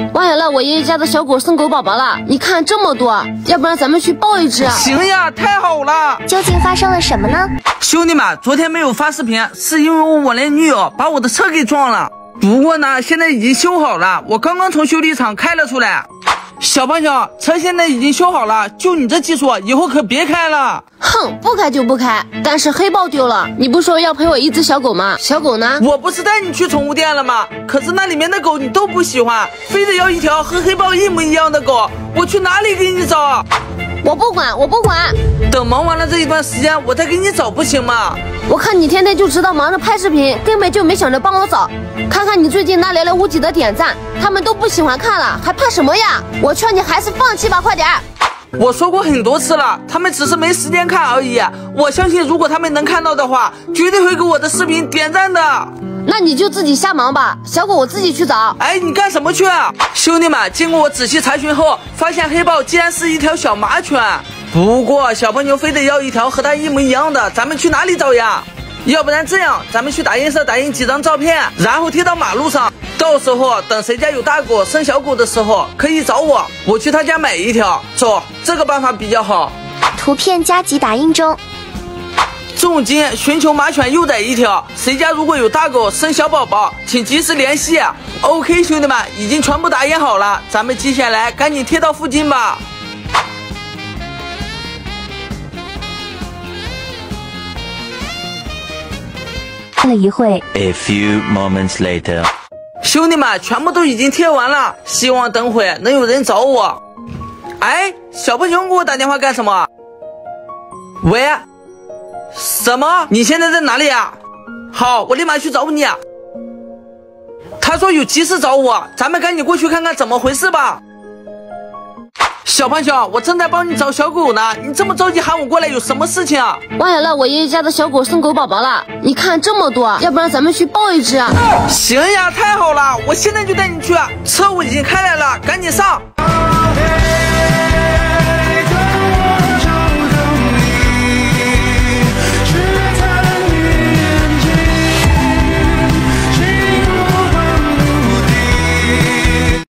王小乐，我爷爷家的小狗生狗宝宝了，你看这么多，要不然咱们去抱一只啊？ 行呀，太好了！ 究竟发生了什么呢？ 兄弟们，昨天没有发视频，是因为我那女友把我的车给撞了。不过呢，现在已经修好了，我刚刚从修理厂开了出来。小胖小，车现在已经修好了，就你这技术，以后可别开了。 哼，不开就不开，但是黑豹丢了，你不说要陪我一只小狗吗？小狗呢？ 我不是带你去宠物店了吗？可是那里面的狗你都不喜欢，非得要一条和黑豹一模一样的狗，我去哪里给你找？ 我不管，我不管。 等忙完了这一段时间，我再给你找不行吗？ 我看你天天就知道忙着拍视频，根本就没想着帮我找。看看你最近那寥寥无几的点赞，他们都不喜欢看了，还怕什么呀？我劝你还是放弃吧，快点。 我说过很多次了，他们只是没时间看而已。我相信如果他们能看到的话，绝对会给我的视频点赞的。 那你就自己瞎忙吧，小狗我自己去找。 哎，你干什么去啊？兄弟们，经过我仔细查询后，发现黑豹竟然是一条小麻犬。不过小胖妞非得要一条和它一模一样的，咱们去哪里找呀？要不然这样，咱们去打印社打印几张照片，然后贴到马路上。到时候等谁家有大狗生小狗的时候，可以找我，我去他家买一条。走，这个办法比较好。 图片加急打印中。 重金寻求马犬幼崽一条，谁家如果有大狗生小宝宝，请及时联系。OK， 兄弟们，已经全部打印好了，咱们接下来赶紧贴到附近吧。 了一会 A few moments later， 兄弟们，全部都已经贴完了，希望等会能有人找我。哎，小胖熊给我打电话干什么？喂，什么？你现在在哪里呀？好，我立马去找你。他说有急事找我，咱们赶紧过去看看怎么回事吧。小胖熊，我正在帮你找小狗呢，你这么着急喊我过来，有什么事情啊？ 王小乐，我爷爷家的小狗生狗宝宝了，你看这么多，要不然咱们去抱一只啊？ 行呀，太好了，我现在就带你去，车我已经开来了，赶紧上。